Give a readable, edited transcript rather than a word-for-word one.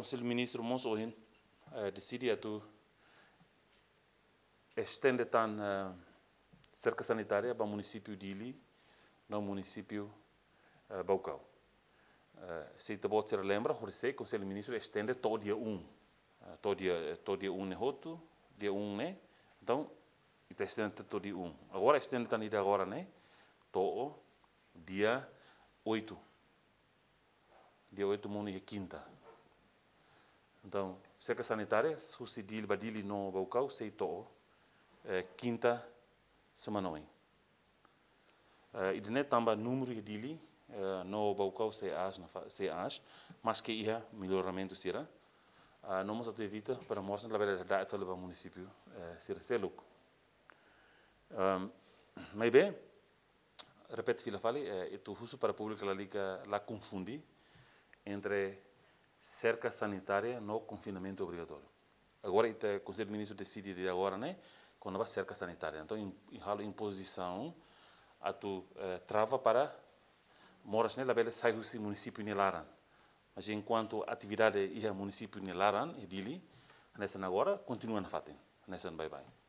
Conselho Ministro Mons Ohin decidi a tu estender tan cerca sanitária para o município de Ili, no município Baucau. Se te pode ser lembra, o Conselho Ministro estende todo dia 1. Todo dia 1 é roto, dia 1 né? Então, está estende todo dia 1. Agora estende tan ida agora né? Todo dia 8. Dia 8 é quinta. Então, cerca sanitária, se se dili badili no Baucau, sei to quinta semana aí. E de net tamba número de dili no Baucau se as, mas que ia melhoramento será. Não vamos evita para mostrar a verdade da para o município ser seluco. Mas bem, repete fila fale, itu husu para o público lá confunde entre cerca sanitária no confinamento obrigatório. Agora, o Conselho de Ministros decide de agora, né, quando vai cerca sanitária. Então, em imposição, a tu trava para moras né, labela sai do município Nilaran. Mas enquanto atividade ia município Nilaran e dili, nessa agora continua na fatem, nessa bye bye.